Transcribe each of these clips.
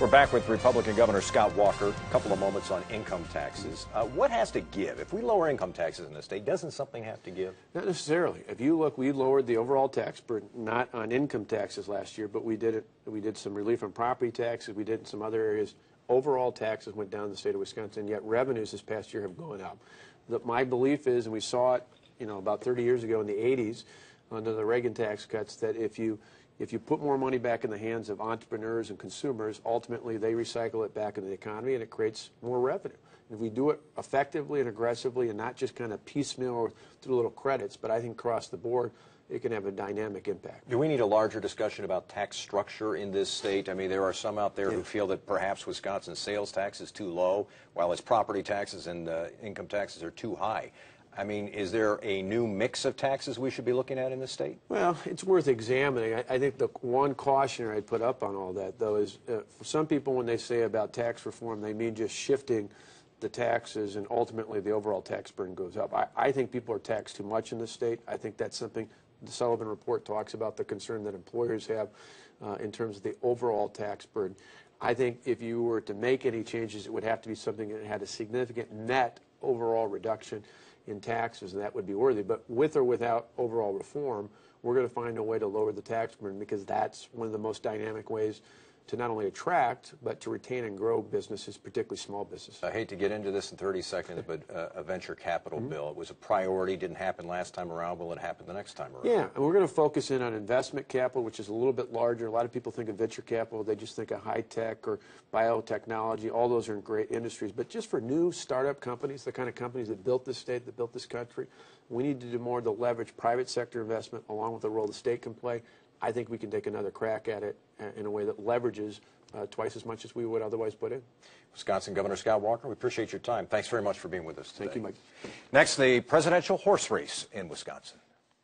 We're back with Republican Governor Scott Walker. A couple of moments on income taxes. What has to give? If we lower income taxes in the state, doesn't something have to give? Not necessarily. If you look, we lowered the overall tax burden, not on income taxes last year, but we did some relief on property taxes. We did in some other areas. Overall taxes went down in the state of Wisconsin, yet revenues this past year have gone up. My belief is, and we saw it, about 30 years ago in the 80s under the Reagan tax cuts, that if you put more money back in the hands of entrepreneurs and consumers, ultimately they recycle it back into the economy and it creates more revenue. And if we do it effectively and aggressively and not just kind of piecemeal or through little credits, but I think across the board, it can have a dynamic impact. Do we need a larger discussion about tax structure in this state? I mean, there are some out there who feel that perhaps Wisconsin's sales tax is too low, while its property taxes and income taxes are too high. I mean, is there a new mix of taxes we should be looking at in this state? Well, it's worth examining. I think the one caution I'd put up on all that, though, is for some people when they say about tax reform, they mean just shifting the taxes and ultimately the overall tax burden goes up. I think people are taxed too much in this state. I think that's something the Sullivan Report talks about, the concern that employers have in terms of the overall tax burden. I think if you were to make any changes, it would have to be something that had a significant net overall reduction in taxes, and that would be worthy. But with or without overall reform, we're going to find a way to lower the tax burden because that's one of the most dynamic ways to not only attract, but to retain and grow businesses, particularly small businesses. I hate to get into this in 30 seconds, but a venture capital bill, it was a priority, didn't happen last time around, will it happen the next time around? Yeah, and we're going to focus in on investment capital, which is a little bit larger. A lot of people think of venture capital, they just think of high-tech or biotechnology. All those are in great industries. But just for new startup companies, the kind of companies that built this state, that built this country, we need to do more to leverage private sector investment along with the role the state can play. I think we can take another crack at it in a way that leverages twice as much as we would otherwise put in. Wisconsin Governor Scott Walker, we appreciate your time. Thanks very much for being with us today. Thank you, Mike. Next, the presidential horse race in Wisconsin.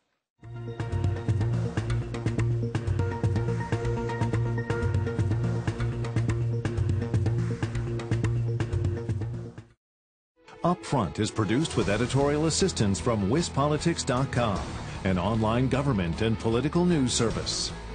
Up Front is produced with editorial assistance from WisPolitics.com, an online government and political news service.